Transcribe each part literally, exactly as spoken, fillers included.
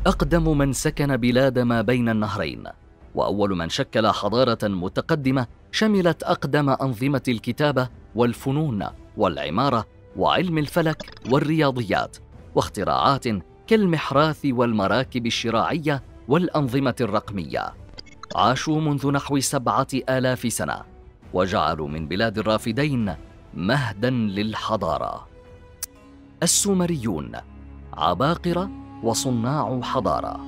أقدم من سكن بلاد ما بين النهرين، وأول من شكل حضارة متقدمة شملت أقدم أنظمة الكتابة والفنون والعمارة وعلم الفلك والرياضيات، واختراعات كالمحراث والمراكب الشراعية والأنظمة الرقمية. عاشوا منذ نحو سبعة آلاف سنة، وجعلوا من بلاد الرافدين مهداً للحضارة. السومريون عباقرة وصناع حضارة.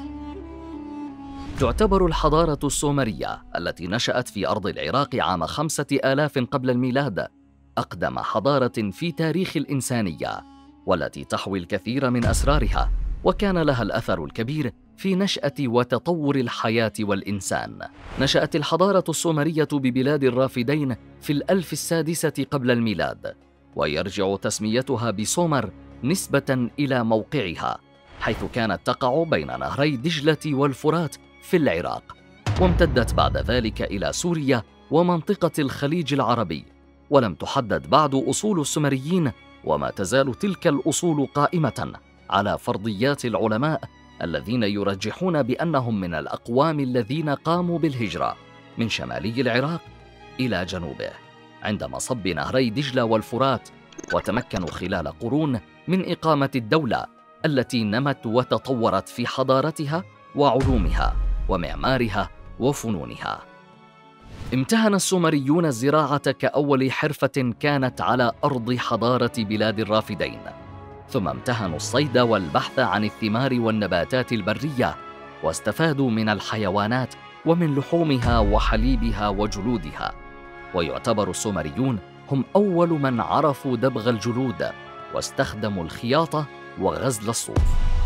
تعتبر الحضارة السومرية التي نشأت في أرض العراق عام خمسة آلاف قبل الميلاد أقدم حضارة في تاريخ الإنسانية، والتي تحوي الكثير من أسرارها، وكان لها الأثر الكبير في نشأة وتطور الحياة والإنسان. نشأت الحضارة السومرية ببلاد الرافدين في الألف السادسة قبل الميلاد، ويرجع تسميتها بسومر نسبة إلى موقعها، حيث كانت تقع بين نهري دجلة والفرات في العراق، وامتدت بعد ذلك إلى سوريا ومنطقة الخليج العربي. ولم تحدد بعد أصول السومريين، وما تزال تلك الأصول قائمة على فرضيات العلماء الذين يرجحون بأنهم من الأقوام الذين قاموا بالهجرة من شمالي العراق إلى جنوبه عند مصب نهري دجلة والفرات، وتمكنوا خلال قرون من إقامة الدولة التي نمت وتطورت في حضارتها وعلومها ومعمارها وفنونها. امتهن السومريون الزراعة كأول حرفة كانت على أرض حضارة بلاد الرافدين، ثم امتهنوا الصيد والبحث عن الثمار والنباتات البرية، واستفادوا من الحيوانات ومن لحومها وحليبها وجلودها. ويعتبر السومريون هم أول من عرفوا دبغ الجلود، واستخدموا الخياطة وغزل الصوف.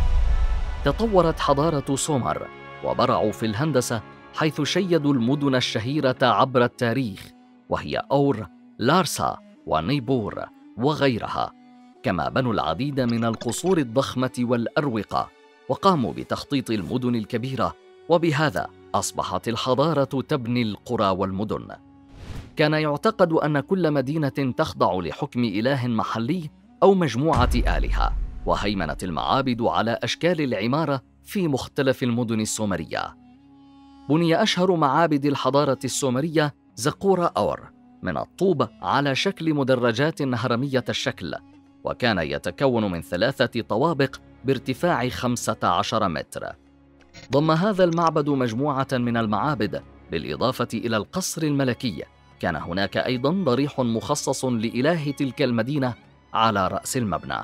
تطورت حضارة سومر وبرعوا في الهندسة، حيث شيدوا المدن الشهيرة عبر التاريخ، وهي أور، لارسا ونيبور وغيرها. كما بنوا العديد من القصور الضخمة والأروقة، وقاموا بتخطيط المدن الكبيرة، وبهذا أصبحت الحضارة تبني القرى والمدن. كان يعتقد أن كل مدينة تخضع لحكم إله محلي أو مجموعة آلهة، وهيمنت المعابد على أشكال العمارة في مختلف المدن السومرية. بني أشهر معابد الحضارة السومرية زقورة أور من الطوب على شكل مدرجات هرمية الشكل، وكان يتكون من ثلاثة طوابق بارتفاع خمسة عشر متر. ضم هذا المعبد مجموعة من المعابد، بالإضافة إلى القصر الملكي. كان هناك أيضاً ضريح مخصص لإله تلك المدينة على رأس المبنى.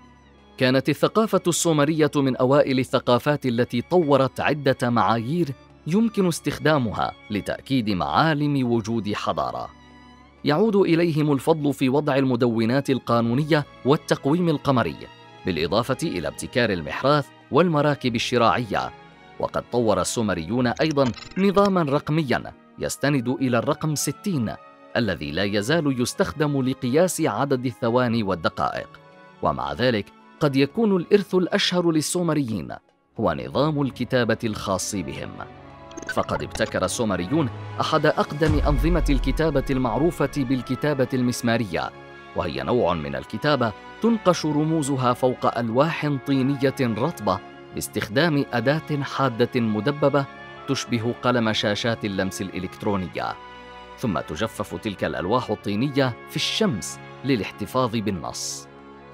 كانت الثقافة السومرية من أوائل الثقافات التي طورت عدة معايير يمكن استخدامها لتأكيد معالم وجود حضارة. يعود إليهم الفضل في وضع المدونات القانونية والتقويم القمري، بالإضافة إلى ابتكار المحراث والمراكب الشراعية. وقد طور السومريون أيضاً نظاماً رقمياً يستند إلى الرقم ستين، الذي لا يزال يستخدم لقياس عدد الثواني والدقائق. ومع ذلك قد يكون الإرث الأشهر للسومريين هو نظام الكتابة الخاص بهم، فقد ابتكر السومريون أحد أقدم أنظمة الكتابة المعروفة بالكتابة المسمارية، وهي نوع من الكتابة تنقش رموزها فوق ألواح طينية رطبة باستخدام أداة حادة مدببة تشبه قلم شاشات اللمس الإلكترونية، ثم تجفف تلك الألواح الطينية في الشمس للاحتفاظ بالنص.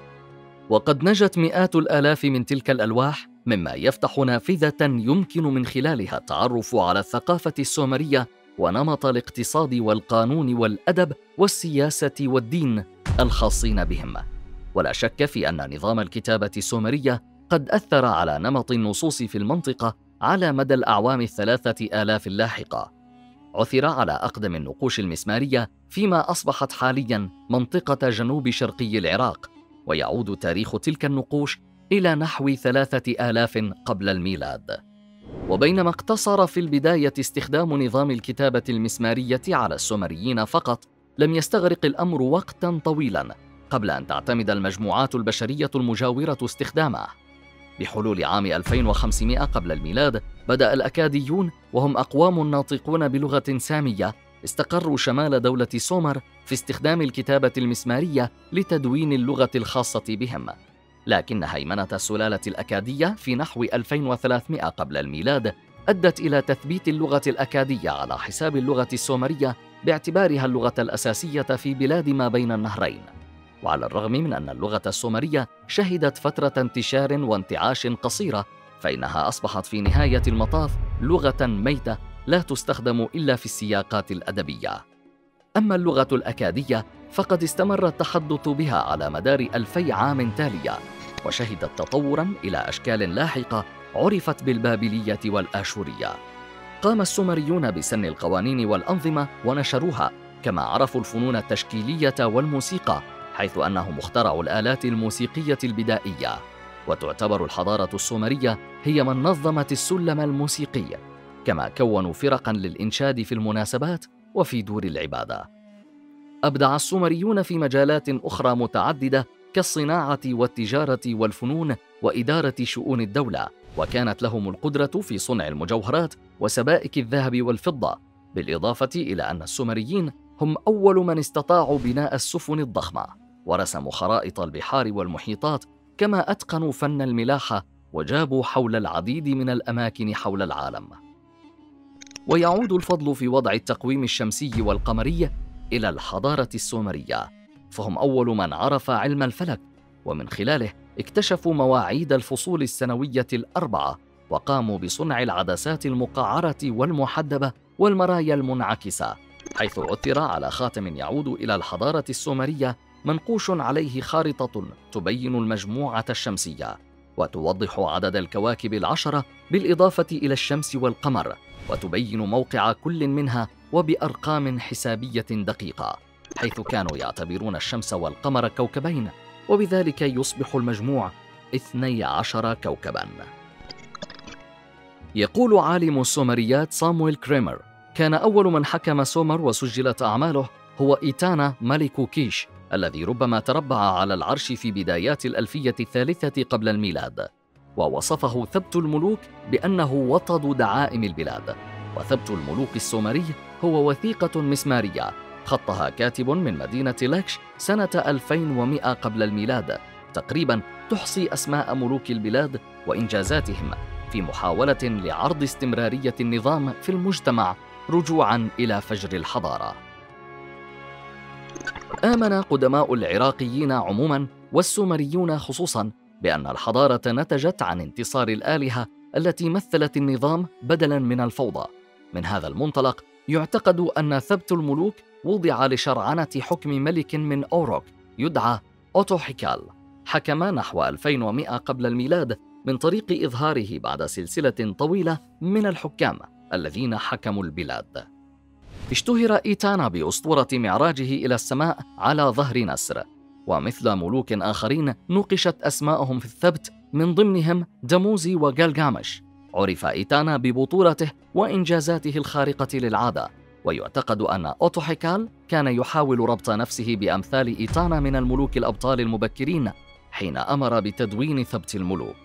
وقد نجت مئات الآلاف من تلك الألواح، مما يفتح نافذة يمكن من خلالها التعرف على الثقافة السومرية ونمط الاقتصاد والقانون والأدب والسياسة والدين الخاصين بهم. ولا شك في أن نظام الكتابة السومرية قد أثر على نمط النصوص في المنطقة على مدى الأعوام الثلاثة آلاف اللاحقة. عثر على أقدم النقوش المسمارية فيما أصبحت حالياً منطقة جنوب شرقي العراق، ويعود تاريخ تلك النقوش إلى نحو ثلاثة آلاف قبل الميلاد. وبينما اقتصر في البداية استخدام نظام الكتابة المسمارية على السومريين فقط، لم يستغرق الأمر وقتاً طويلاً قبل أن تعتمد المجموعات البشرية المجاورة استخدامه. بحلول عام ألفين وخمسمائة قبل الميلاد بدأ الأكاديون، وهم أقوام ناطقون بلغة سامية استقروا شمال دولة سومر، في استخدام الكتابة المسمارية لتدوين اللغة الخاصة بهم. لكن هيمنة السلالة الأكادية في نحو ألفين وثلاثمائة قبل الميلاد أدت إلى تثبيت اللغة الأكادية على حساب اللغة السومرية باعتبارها اللغة الأساسية في بلاد ما بين النهرين. وعلى الرغم من أن اللغة السومرية شهدت فترة انتشار وانتعاش قصيرة، فإنها أصبحت في نهاية المطاف لغة ميتة لا تستخدم إلا في السياقات الأدبية. أما اللغة الأكادية فقد استمر التحدث بها على مدار ألفي عام تالية، وشهدت تطوراً إلى أشكال لاحقة عرفت بالبابلية والآشورية. قام السومريون بسن القوانين والأنظمة ونشروها، كما عرفوا الفنون التشكيلية والموسيقى، حيث أنهم اخترعوا الآلات الموسيقية البدائية. وتعتبر الحضارة السومرية هي من نظمت السلم الموسيقي، كما كونوا فرقاً للإنشاد في المناسبات وفي دور العبادة. أبدع السومريون في مجالات أخرى متعددة كالصناعة والتجارة والفنون وإدارة شؤون الدولة، وكانت لهم القدرة في صنع المجوهرات وسبائك الذهب والفضة، بالإضافة إلى أن السومريين هم أول من استطاعوا بناء السفن الضخمة، ورسموا خرائط البحار والمحيطات، كما أتقنوا فن الملاحة وجابوا حول العديد من الأماكن حول العالم. ويعود الفضل في وضع التقويم الشمسي والقمري إلى الحضارة السومرية، فهم أول من عرف علم الفلك، ومن خلاله اكتشفوا مواعيد الفصول السنوية الأربعة، وقاموا بصنع العدسات المقعرة والمحدبة والمرايا المنعكسة، حيث عثر على خاتم يعود إلى الحضارة السومرية منقوش عليه خارطة تبين المجموعة الشمسية وتوضح عدد الكواكب العشرة بالإضافة إلى الشمس والقمر، وتبين موقع كل منها وبأرقام حسابية دقيقة، حيث كانوا يعتبرون الشمس والقمر كوكبين، وبذلك يصبح المجموع اثني عشر كوكباً. يقول عالم السومريات سامويل كريمر: كان أول من حكم سومر وسجلت أعماله هو إيتانا ملك كيش، الذي ربما تربع على العرش في بدايات الألفية الثالثة قبل الميلاد، ووصفه ثبت الملوك بأنه وطد دعائم البلاد. وثبت الملوك السومري هو وثيقة مسمارية خطها كاتب من مدينة لاكش سنة ألفين ومئة قبل الميلاد، تقريباً تحصي أسماء ملوك البلاد وإنجازاتهم في محاولة لعرض استمرارية النظام في المجتمع رجوعاً إلى فجر الحضارة. آمن قدماء العراقيين عموماً والسومريون خصوصاً بأن الحضارة نتجت عن انتصار الآلهة التي مثلت النظام بدلاً من الفوضى. من هذا المنطلق يعتقد أن ثبت الملوك وضع لشرعنة حكم ملك من أوروك يدعى أوتوحيكال، حكم نحو ألفين ومئة قبل الميلاد من طريق إظهاره بعد سلسلة طويلة من الحكام الذين حكموا البلاد. اشتهر إيتانا بأسطورة معراجه إلى السماء على ظهر نسر، ومثل ملوك آخرين نوقشت أسماءهم في الثبت، من ضمنهم دموزي وجلجامش. عرف إيتانا ببطولته وإنجازاته الخارقة للعادة، ويعتقد أن أوتوحيكال كان يحاول ربط نفسه بأمثال إيتانا من الملوك الأبطال المبكرين حين أمر بتدوين ثبت الملوك.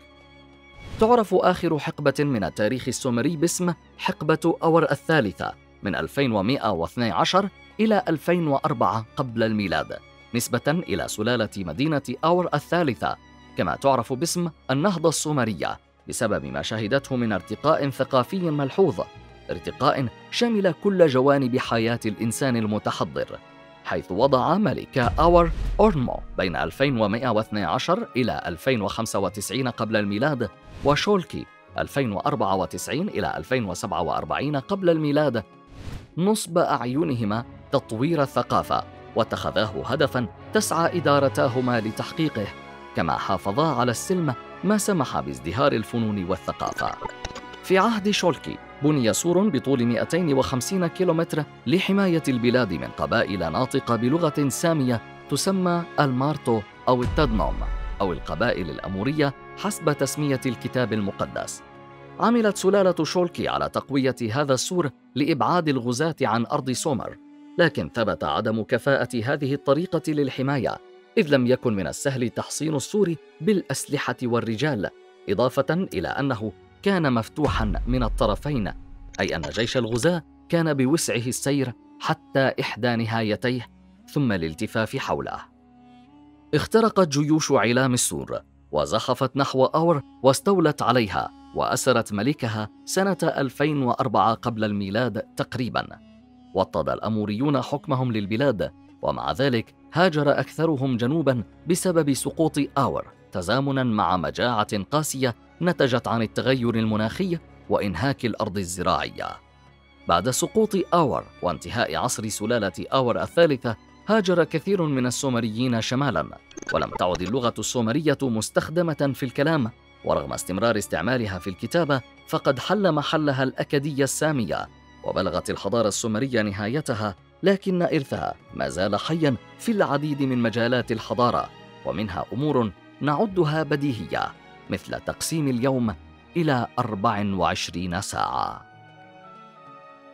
تعرف آخر حقبة من التاريخ السومري باسم حقبة أور الثالثة من ألفين ومئة واثني عشر إلى ألفين وأربعة قبل الميلاد، نسبة إلى سلالة مدينة أور الثالثة، كما تعرف باسم النهضة السومرية بسبب ما شهدته من ارتقاء ثقافي ملحوظ، ارتقاء شمل كل جوانب حياة الإنسان المتحضر، حيث وضع ملك أور أورنمو بين ألفين ومئة واثني عشر إلى ألفين وخمسة وتسعين قبل الميلاد، وشولكي ألفين وأربعة وتسعين إلى ألفين وسبعة وأربعين قبل الميلاد نصب أعينهما تطوير الثقافة، واتخذاه هدفاً تسعى إدارتاهما لتحقيقه، كما حافظا على السلم ما سمح بازدهار الفنون والثقافة. في عهد شولكي بني سور بطول مئتين وخمسين كيلومتر لحماية البلاد من قبائل ناطقة بلغة سامية تسمى المارتو أو التدنوم أو القبائل الأمورية حسب تسمية الكتاب المقدس. عملت سلالة شولكي على تقوية هذا السور لإبعاد الغزاة عن أرض سومر، لكن ثبت عدم كفاءة هذه الطريقة للحماية، إذ لم يكن من السهل تحصين السور بالأسلحة والرجال، إضافة إلى أنه كان مفتوحاً من الطرفين، أي أن جيش الغزاة كان بوسعه السير حتى إحدى نهايتيه ثم الالتفاف حوله. اخترقت جيوش علام السور، وزحفت نحو أور واستولت عليها وأسرت ملكها سنة ألفين وأربعة قبل الميلاد تقريباً. وطد الأموريون حكمهم للبلاد، ومع ذلك هاجر أكثرهم جنوباً بسبب سقوط أور، تزامناً مع مجاعة قاسية نتجت عن التغير المناخي وإنهاك الأرض الزراعية. بعد سقوط أور وانتهاء عصر سلالة أور الثالثة، هاجر كثير من السومريين شمالاً، ولم تعد اللغة السومرية مستخدمة في الكلام، ورغم استمرار استعمالها في الكتابة فقد حل محلها الأكدية السامية، وبلغت الحضارة السومرية نهايتها، لكن إرثها ما زال حياً في العديد من مجالات الحضارة، ومنها أمور نعدها بديهية مثل تقسيم اليوم إلى أربع وعشرين ساعة.